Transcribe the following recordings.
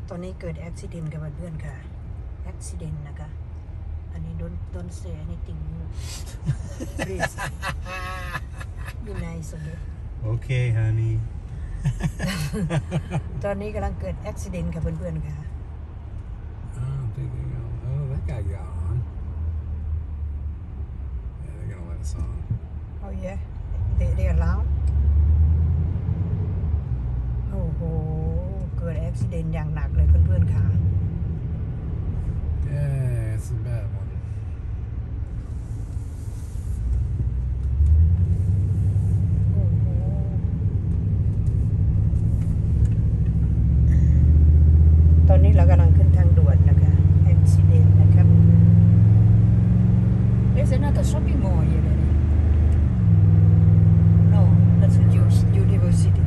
ตอนนี้เกิดอุบิเหตุกับเพื่อนค่ะอุบิเหตุนะคะอันนี้don't say anything please be nice okay honey ตอนนี้กำลังเกิดอุบิเหตุกับเพื่อนๆค่ะ Oh, that guy got on. Yeah, they're gonna let us on. Oh yeah they allowed โอ้โหเกิดอุบิเหตุอย่างหนักเลยเพื่อนๆค่ะ Yeah, it's a bad one. โอ้โหตอนนี้เรากำลังขึ้นทางด่วนนะคะอุบิเหตุนะครับ There's another shopping mall here No that's university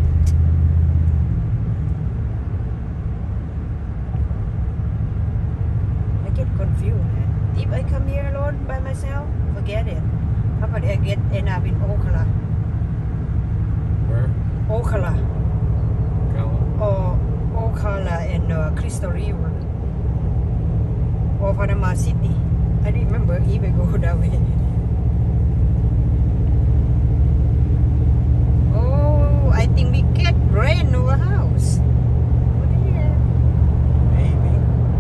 I get confused if I come here alone by myself forget it how about I get end up in Ocala Where? Ocala Gala? or Ocala and Crystal River or Panama City I remember if I go that way oh I think we get brand new house what the hell Maybe.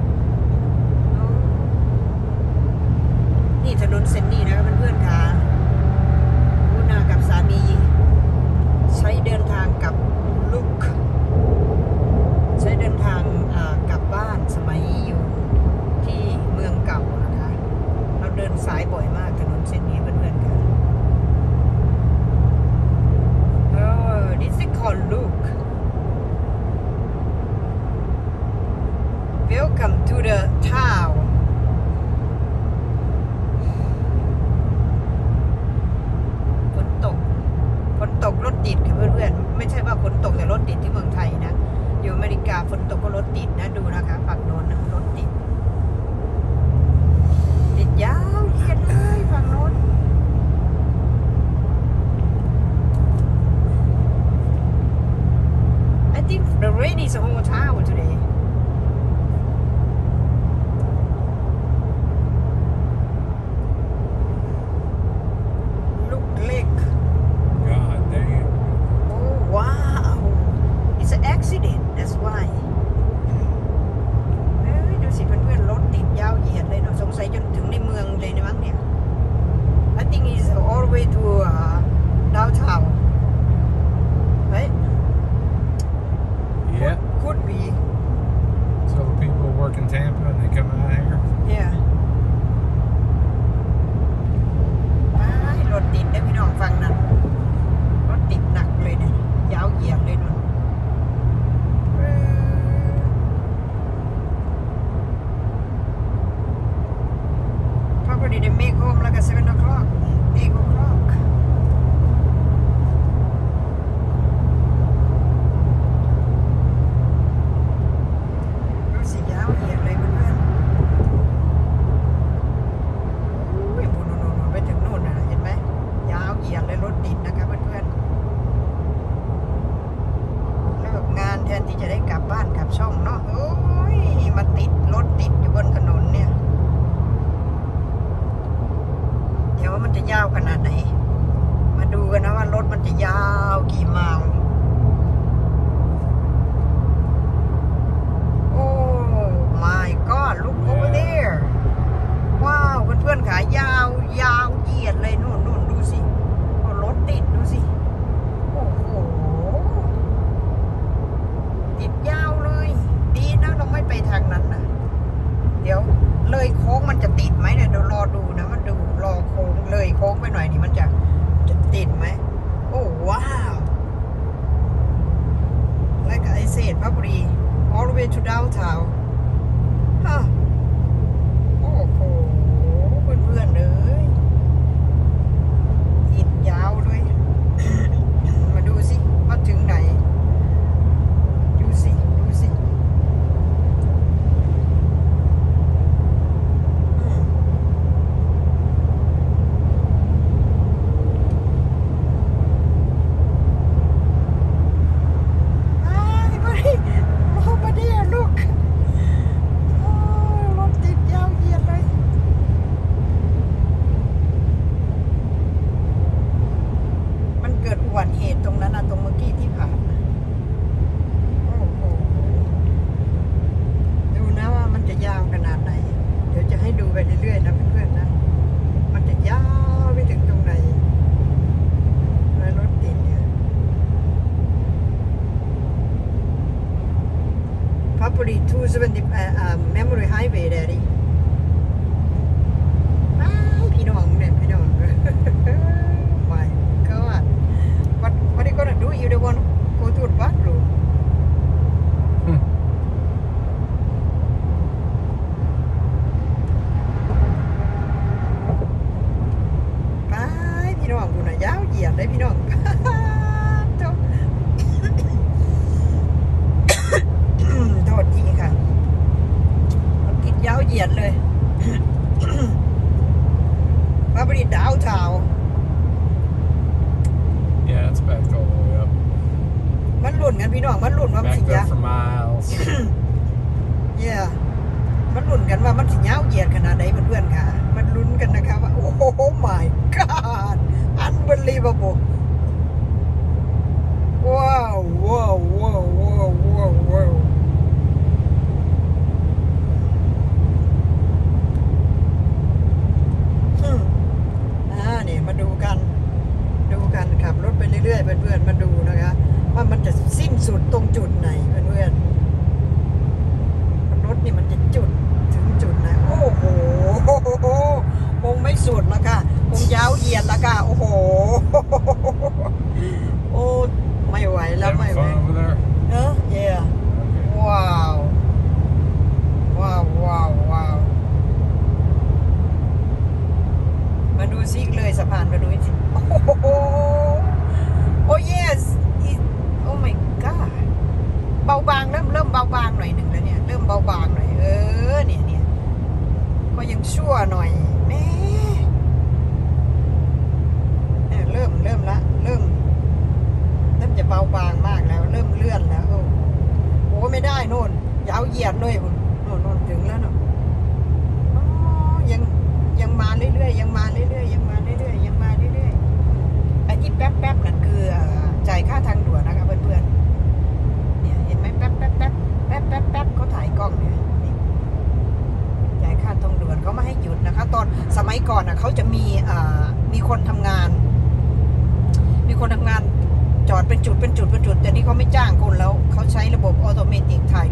นี่ถนนเส้นนี้นะครับเพื่อนๆค่ะคุณนากับสามีใช้เดินทางกับลูกใช้เดินทางกลับบ้านสมัยอยู่ที่เมืองเก่านะคะเราเดินสายบ่อยมากถนนเส้นนี้เพื่อนๆค่ะthis is called Luke welcome to the townฝนตกรถติดค่ะเพื่อนๆไม่ใช่ว่าฝนตกแต่รถติดที่เมืองไทยนะอยู่อเมริกาฝนตกก็รถติดนะดูนะคะฝั่งโน้นนะรถติดยาวเหยียดเลยฝั่งโน้น I think the rain is a whole town today look lake God dang. Oh wow it's an accident that's why ดูสิเพื่อนๆรถติดยาวเหยียดเลยเนาะสงสัยจนถึงในเมืองเลยนะมั้งเนี่ย I think it's all the way to downtown right Yeah. could be So the people work in Tampa and they come out here. yeah รถติดนะพี่น้องฟังนั้นรถติดหนักเลยเนี่ยยาวเหยียดเลยนู่นProbably they make home like at 7 o'clock 8 o'clock ดูสิยาวเหยียดเลยเพื่อนๆอุ้ยโน่นไปถึงโน่นนะเห็นไหมยาวเหยียดเลยรถติดนะคะเพื่อนๆเลิกงานแทนที่จะได้กลับบ้านกลับช่องเนาะโอ้ยมาติดรถติดอยู่บนถนนเนี่ยเดี๋ยวว่ามันจะยาวขนาดไหนมาดูกันนะว่ารถมันจะยาวกี่ไมล์โอ้ my god look over there ว้าวเพื่อนๆขายาวเหยียดเลยนู่นดูสิรถติดดูสิโอ้โหติดยาวเลยดีนะเราไม่ไปทางนั้นนะเดี๋ยวเลยโค้งมันจะติดไหมเนี่ยเดี๋ยวรอดูนะมันดูรอโค้งเลยโค้งไปหน่อยนี่มันจะติดไหมโอ้ว้าว like I said probably all the way to downtown ฮะโอ้โหเพื่อนๆเลยติดยาวเลย มาดูสิมาถึงไหนดูสิEverybody over there look probably 270 memory highway daddy พี่น้องเนี่ยพี่น้อง my god what are you gonna do you don't want to go to the bathroomพี่น้องคุณน่ะยาวเหยียดเลยพี่น้อง โทษทีค่ะรถติดยาวเหยียดเลย มาบริดาวเทา Yeah, it's backed all the way up. มันหลุ่นกันพี่น้องมันหลุ่นว่ามันสิ Backed ยา up for miles. yeah มันหลุ่นกันว่ามันสิยาวเหยียดขนาดไหนเพื่อนๆค่ะ มันลุ้นกันนะคะว่าโอ้โห my god unbelievable ว้าวว้าวว้าวว้าวว้าวว้าวเนี่ยมาดูกันขับรถไปเรื่อยๆเพื่อนๆมาดูนะคะว่ามันจะสิ้นสุดตรงจุดไหนเพื่อนๆรถนี่มันจะจุดถึงจุดไหนโอ้โหคงไม่สุดแล้วค่ะคงยาวเหยียดแล้วค่ะโอ้โหโอ้ไม่ไหวแล้ว Having ไม่ไหว fun over there? เนอะ yeah Okay. ว้าวว้าวว้าวว้าวมาดูซิเลยสะพานมาดูสิโอ้โหโอ้ yes oh my god เบาบางเริ่มเบาบางหน่อยหนึ่งแล้วเนี่ยเริ่มเบาบางหน่อยเนี่ยก็ยังชั่วหน่อยแม่เริ่มละเริ่มจะเบาบางมากแล้วเริ่มเลื่อนแล้วโอ้ไม่ได้โน่นยาวเหยียดเลยโน่นถึงแล้วเนาะยังมาเรื่อยๆยังมาเรื่อยๆไอ้ที่แป๊บนั่นคือจ่ายค่าทางด่วนนะคะเพื่อนๆเนี่ยเห็นไหมแป๊บเขาถ่ายกล้องเนี่ยจ่ายค่าทางด่วนเขาไม่ให้หยุดนะคะตอนสมัยก่อนเขาจะมีคนทำงานจอดเป็นจุดแต่นี่เขาไม่จ้างคนแล้วเขาใช้ระบบออโตเมติกถ่าย